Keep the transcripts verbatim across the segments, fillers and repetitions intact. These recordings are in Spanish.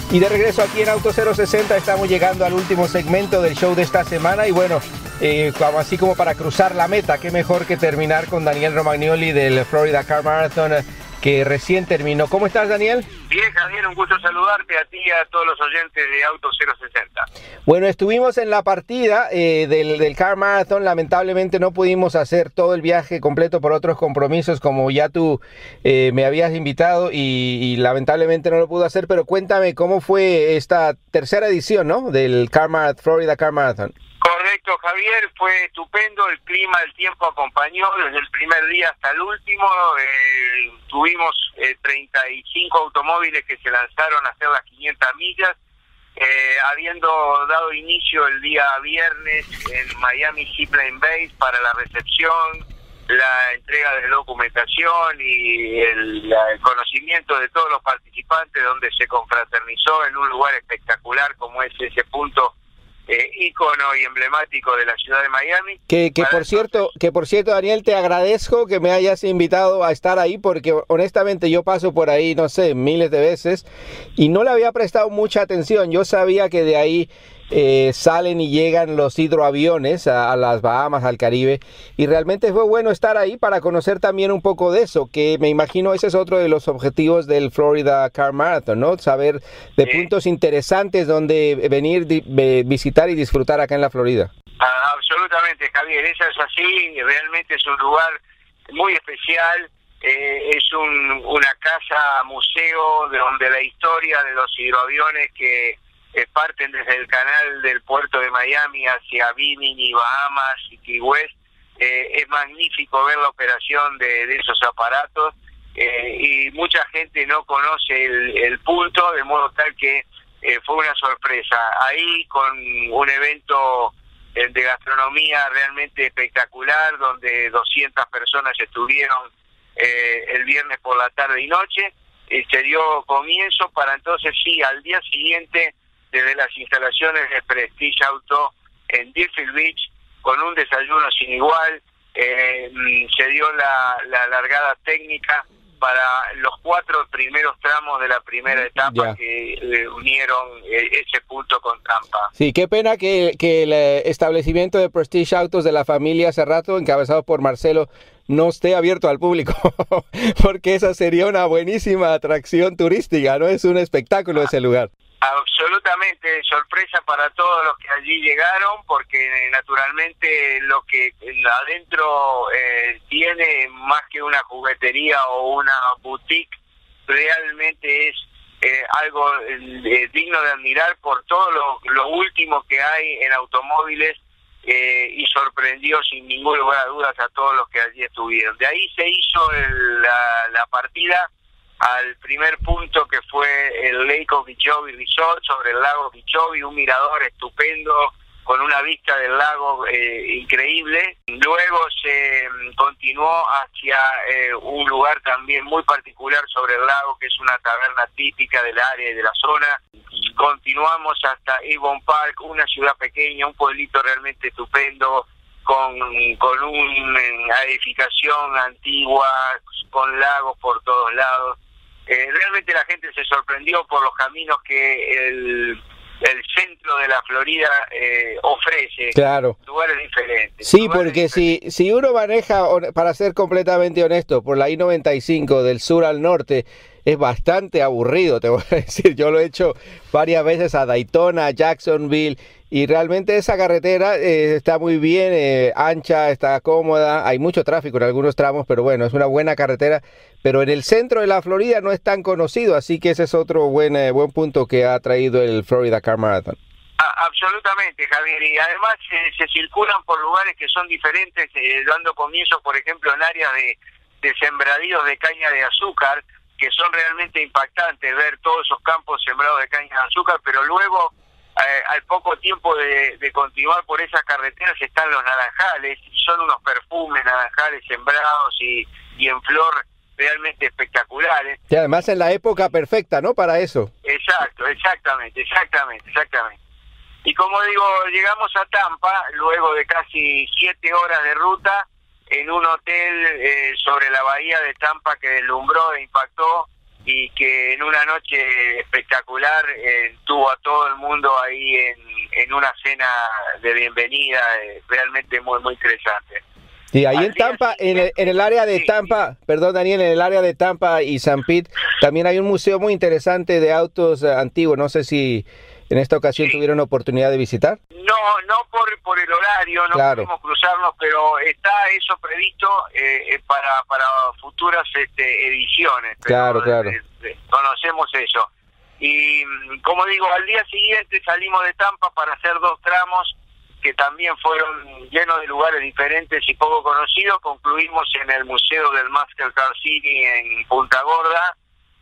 Y de regreso aquí en Auto cero sesenta, estamos llegando al último segmento del show de esta semana y bueno, eh, como, así como para cruzar la meta, qué mejor que terminar con Daniel Romagnoli del Florida Car Marathon, que recién terminó. ¿Cómo estás, Daniel? Bien, Javier, un gusto saludarte a ti y a todos los oyentes de Auto cero sesenta. Bueno, estuvimos en la partida eh, del, del Car Marathon. Lamentablemente no pudimos hacer todo el viaje completo por otros compromisos, como ya tú eh, me habías invitado y, y lamentablemente no lo pude hacer, pero cuéntame cómo fue esta tercera edición, ¿no?, del Car Marathon, Florida Car Marathon. Correcto, Javier, fue estupendo, el clima, el tiempo acompañó desde el primer día hasta el último. Eh, tuvimos eh, treinta y cinco automóviles que se lanzaron a hacer las quinientas millas, eh, habiendo dado inicio el día viernes en Miami Seaplane Base para la recepción, la entrega de documentación y el, la, el conocimiento de todos los participantes, donde se confraternizó en un lugar espectacular como es ese punto Eh, ícono y emblemático de la ciudad de Miami. Que, que por cierto, que por cierto, Daniel, te agradezco que me hayas invitado a estar ahí, porque honestamente yo paso por ahí, no sé, miles de veces y no le había prestado mucha atención. Yo sabía que de ahí eh, salen y llegan los hidroaviones a, a las Bahamas, al Caribe, y realmente fue bueno estar ahí para conocer también un poco de eso, que me imagino ese es otro de los objetivos del Florida Car Marathon, ¿no? Saber de sí. puntos interesantes donde venir, di, visitar y disfrutar acá en la Florida. Ah, absolutamente, Javier, eso es así, realmente es un lugar muy especial, eh, es un, una casa museo de donde la historia de los hidroaviones que Eh, parten desde el canal del puerto de Miami hacia Bimini, Bahamas y Key West. Eh, es magnífico ver la operación de, de esos aparatos eh, y mucha gente no conoce el, el punto, de modo tal que eh, fue una sorpresa. Ahí con un evento eh, de gastronomía realmente espectacular, donde doscientas personas estuvieron eh, el viernes por la tarde y noche, eh, se dio comienzo para entonces sí, al día siguiente, desde las instalaciones de Prestige Auto en Deerfield Beach, con un desayuno sin igual, eh, se dio la, la largada técnica para los cuatro primeros tramos de la primera etapa yeah. que eh, unieron eh, ese punto con Tampa. Sí, qué pena que, que el establecimiento de Prestige Autos de la familia Cerrato, encabezado por Marcelo, no esté abierto al público, porque esa sería una buenísima atracción turística, ¿no? Es un espectáculo ah. ese lugar. Absolutamente, sorpresa para todos los que allí llegaron, porque eh, naturalmente lo que adentro eh, tiene más que una juguetería o una boutique, realmente es eh, algo eh, digno de admirar por todo lo, lo último que hay en automóviles eh, y sorprendió sin ningún lugar a dudas a todos los que allí estuvieron. De ahí se hizo el, la, la partida al primer punto, que fue el Lake Okeechobee Resort sobre el lago Okeechobee, un mirador estupendo con una vista del lago eh, increíble. Luego se continuó hacia eh, un lugar también muy particular sobre el lago, que es una taberna típica del área y de la zona. Continuamos hasta Avon Park, una ciudad pequeña, un pueblito realmente estupendo, con, con una edificación antigua, con lagos por todos lados. Eh, realmente la gente se sorprendió por los caminos que el, el centro de la Florida eh, ofrece. Claro. Lugares diferentes. Sí, lugares porque diferentes. Si, si uno maneja, para ser completamente honesto, por la I noventa y cinco del sur al norte, es bastante aburrido, te voy a decir. Yo lo he hecho varias veces a Daytona, a Jacksonville, y realmente esa carretera eh, está muy bien, eh, ancha, está cómoda, hay mucho tráfico en algunos tramos, pero bueno, es una buena carretera, pero en el centro de la Florida no es tan conocido, así que ese es otro buen, eh, buen punto que ha traído el Florida Car Marathon. Ah, absolutamente, Javier, y además eh, se circulan por lugares que son diferentes, eh, dando comienzo, por ejemplo, en áreas de, de sembradíos de caña de azúcar, que son realmente impactantes ver todos esos campos sembrados de caña de azúcar, pero luego eh, al poco tiempo de, de continuar por esas carreteras están los naranjales, y son unos perfumes naranjales sembrados y, y en flor realmente espectaculares. Y además en la época perfecta, ¿no?, para eso. Exacto, exactamente, exactamente, exactamente. Y como digo, llegamos a Tampa luego de casi siete horas de ruta, en un hotel eh, sobre la bahía de Tampa que deslumbró e impactó y que en una noche espectacular eh, tuvo a todo el mundo ahí en, en una cena de bienvenida, eh, realmente muy muy interesante. Y ahí en Tampa, en el, en el área de Tampa, perdón Daniel, en el área de Tampa y San Pete, también hay un museo muy interesante de autos uh, antiguos. No sé si en esta ocasión sí. tuvieron oportunidad de visitar. No, no por por el horario, no claro. pudimos cruzarnos, pero está eso previsto eh, para para futuras este, ediciones. Claro, pero, claro. Eh, eh, conocemos eso. Y como digo, al día siguiente salimos de Tampa para hacer dos tramos que también fueron llenos de lugares diferentes y poco conocidos. Concluimos en el Museo del Muscle Car City en Punta Gorda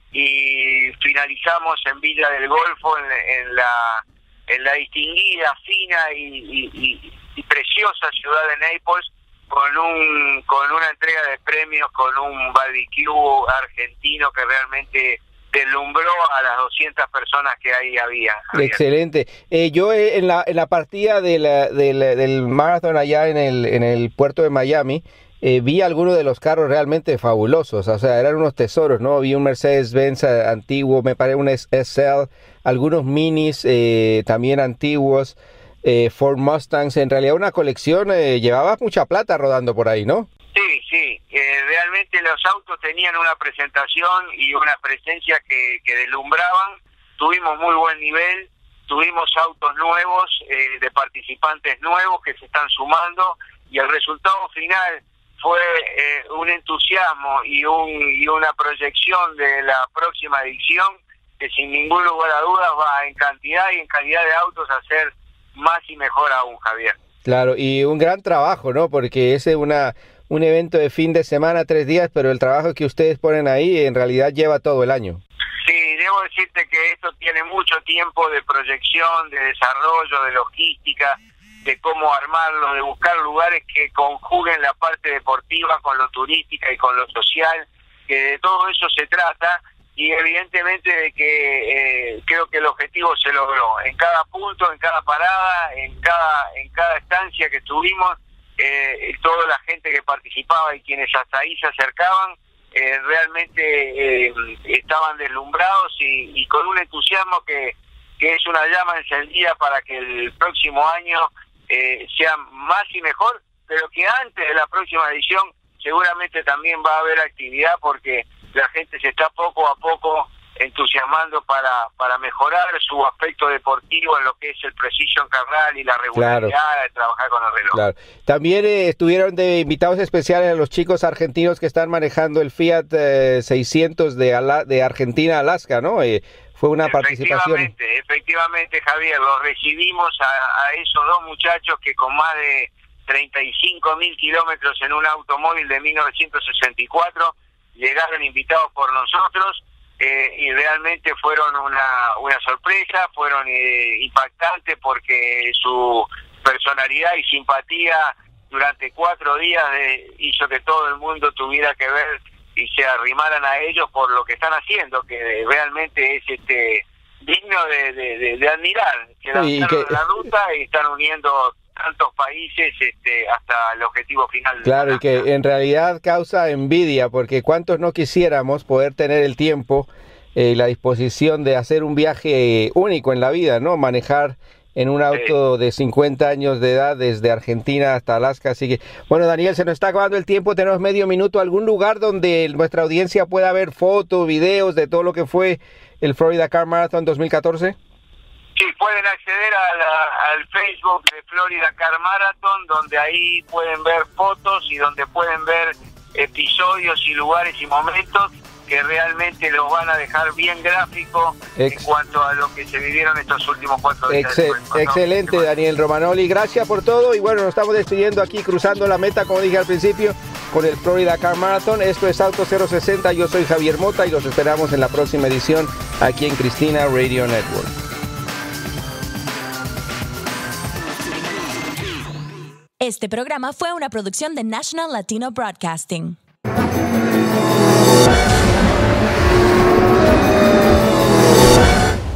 y finalizamos en Villa del Golfo, en, en la en la distinguida, fina y, y, y preciosa ciudad de Naples, con un con una entrega de premios, con un barbecue argentino que realmente deslumbró a las doscientas personas que ahí había. Javier. Excelente. Eh, yo eh, en la en la partida de la, de la, del maratón allá en el en el puerto de Miami eh, vi algunos de los carros realmente fabulosos, o sea, eran unos tesoros, ¿no? Vi un Mercedes-Benz antiguo, me parece un S L, algunos minis eh, también antiguos, eh, Ford Mustangs, en realidad una colección, eh, llevaba mucha plata rodando por ahí, ¿no? Sí, sí, eh, realmente los autos tenían una presentación y una presencia que, que deslumbraban. Tuvimos muy buen nivel, tuvimos autos nuevos, eh, de participantes nuevos que se están sumando, y el resultado final fue eh, un entusiasmo y, un, y una proyección de la próxima edición que sin ningún lugar a dudas va en cantidad y en calidad de autos a ser más y mejor aún, Javier. Claro, y un gran trabajo, ¿no? Porque es una... un evento de fin de semana, tres días, pero el trabajo que ustedes ponen ahí en realidad lleva todo el año. Sí, debo decirte que esto tiene mucho tiempo de proyección, de desarrollo, de logística, de cómo armarlo, de buscar lugares que conjuguen la parte deportiva con lo turística y con lo social, que de todo eso se trata, y evidentemente de que eh, creo que el objetivo se logró. En cada punto, en cada parada, en cada, en cada estancia que estuvimos, Eh, toda la gente que participaba y quienes hasta ahí se acercaban eh, realmente eh, estaban deslumbrados y, y con un entusiasmo que, que es una llama encendida para que el próximo año eh, sea más y mejor, pero que antes de la próxima edición seguramente también va a haber actividad, porque la gente se está poco a poco entusiasmando para para mejorar su aspecto deportivo en lo que es el Precision Car Rally y la regularidad claro. de trabajar con el reloj. Claro. También eh, estuvieron de invitados especiales a los chicos argentinos que están manejando el Fiat eh, seiscientos de, Ala de Argentina a Alaska, ¿no? Eh, fue una participación. Efectivamente, efectivamente, Javier, los recibimos a, a esos dos muchachos que con más de treinta y cinco mil kilómetros en un automóvil de mil novecientos sesenta y cuatro llegaron invitados por nosotros. Eh, y realmente fueron una una sorpresa, fueron eh, impactantes, porque su personalidad y simpatía durante cuatro días de, hizo que todo el mundo tuviera que ver y se arrimaran a ellos por lo que están haciendo, que realmente es este digno de, de, de, de admirar, que lanzaron que... la ruta y están uniendo tantos países este, hasta el objetivo final. Claro, y que en realidad causa envidia, porque cuántos no quisiéramos poder tener el tiempo y eh, la disposición de hacer un viaje único en la vida, ¿no? Manejar en un auto sí. de cincuenta años de edad desde Argentina hasta Alaska. Así que, bueno, Daniel, se nos está acabando el tiempo, tenemos medio minuto. ¿Algún lugar donde nuestra audiencia pueda ver fotos, videos de todo lo que fue el Florida Car Marathon dos mil catorce? Sí, pueden acceder a la, al Facebook de Florida Car Marathon, donde ahí pueden ver fotos y donde pueden ver episodios y lugares y momentos que realmente los van a dejar bien gráficos Ex en cuanto a lo que se vivieron estos últimos cuatro días. Excel después, excelente, ¿no? Daniel Romanoli, gracias por todo, y bueno, nos estamos despidiendo aquí, cruzando la meta, como dije al principio, con el Florida Car Marathon. Esto es Auto cero sesenta, yo soy Javier Mota y los esperamos en la próxima edición aquí en Cristina Radio Network. Este programa fue una producción de National Latino Broadcasting.